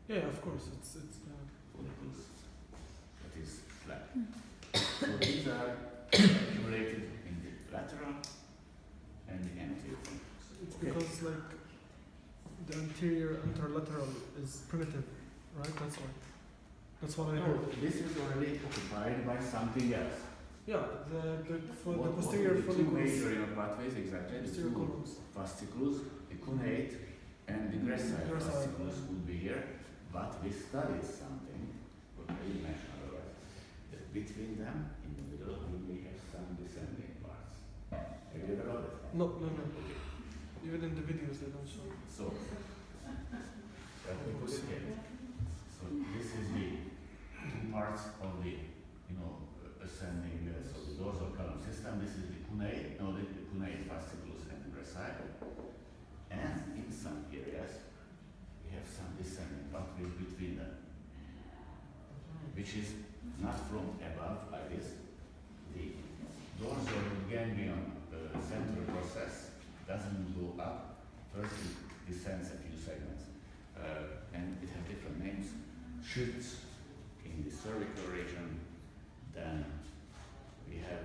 Yeah, of course. It's follicles that is flat. So these are accumulated in the lateral and the anterior follicles. it's because like the anterior interlateral is primitive, right? That's what I No, heard. this is already occupied by something else. Yeah, for the What posterior are the two follicles. major pathways exactly? The Posterior two columns. fasciculus, the cuneate and the gracile Gracile. fasciculus would be here, but we studied something, what I didn't mention otherwise, that between them, in the middle, we may have some descending parts. Have you ever noticed? No. Even in the videos they don't show. So, let me put it here. So this is the two parts of the, ascending, so the dorsal column system. This is the cuneate fasciculus and gracile. And in some areas, we have some descending pathways between them, which is not from above like this. The dorsal ganglion central process doesn't go up. First, it descends a few segments, and it has different names. Shoots in the cervical region. Then we have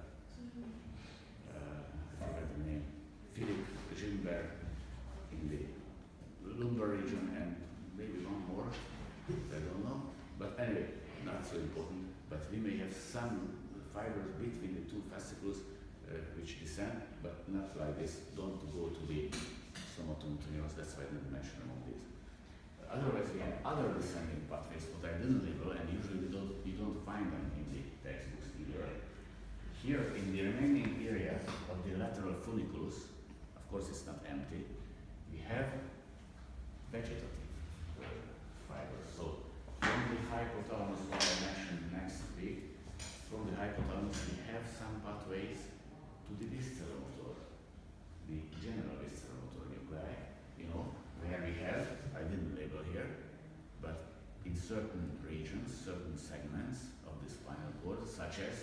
I forgot the name, Philip Gilbert in the lumbar region, and maybe one more, I don't know. But anyway, not so important. But we may have some fibers between the two fasciculus which descend, but not like this. Don't go to the somatomotor, that's why I didn't mention them all these. Otherwise, we have other descending pathways that I didn't label, and usually you don't find them in the textbooks either. Here, in the remaining area of the lateral funiculus, of course it's not empty, we have vegetative fibers. So, from the hypothalamus, what I mentioned next week, from the hypothalamus we have some pathways to the visceral motor, the general visceral motor nuclei, where we have, I didn't label here, but in certain regions, certain segments of the spinal cord, such as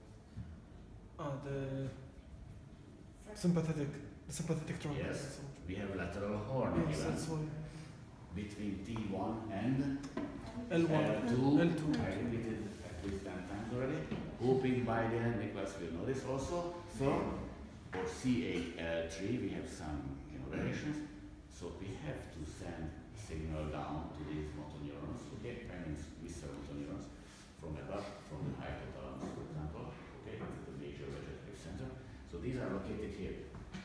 the sympathetic trunk. yes, we have lateral horn Yes, given that's why. between T1 and L1, L2. L2. I repeated at least 10 times already. Hoping by the end Nicholas will know this also. So, for C8L3 we have some variations. So we have to send signal down to these motor neurons, okay, I mean visceral motor neurons, from above, from the hypothalamus, for example, okay, this is the major vegetative center. So these are located here.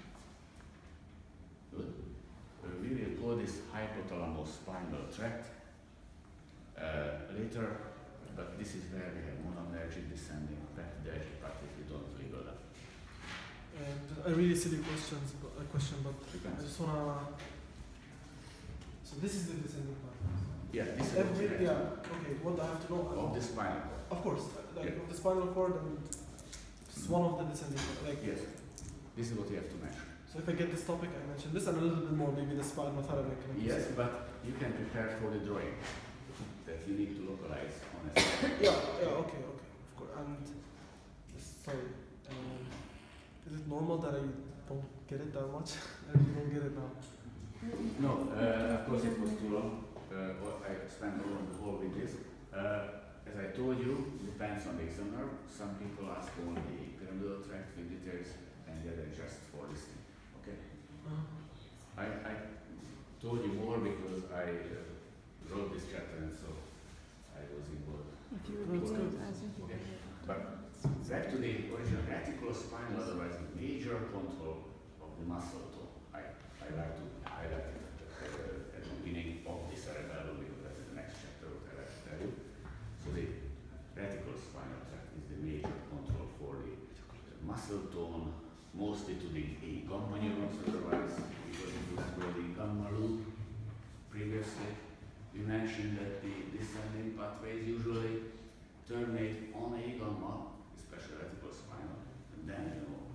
Good. We will call this hypothalamus-spinal tract later, but this is where we have mononergic descending peptidergic practically don't label them. And I really silly question, but I just wanna. So this is the descending part. Yeah, this is okay. What I have to know of the spinal cord. Of course, like Yeah. of the spinal cord, and it's one of the descending. Like Yes, this is what you have to measure. so, if I get this topic, I mention this and a little bit more, maybe the spinothalamic. Yes, but you can prepare for the drawing that you need to localize on a slide. Yeah, okay, of course. And sorry, is it normal that I don't get it that much? I really don't get it now. No, of course it was too long. I spent over the whole with this. As I told you, it depends on the examiner. Some people ask only the pyramidal tract with details, and the other just for listening. Okay. I told you more because I wrote this chapter, and so I was involved. Okay. But back to the original reticulospinal, otherwise the major control of the muscle tone. I like to highlight it at the beginning of the cerebellum because that's the next chapter what I like to tell you. So the reticulospinal tract is the major control for the muscle tone, mostly to the gamma neurons, otherwise because it was called the gamma loop previously. We mentioned that the descending pathways usually terminate on a gamma, especially reticulospinal, and then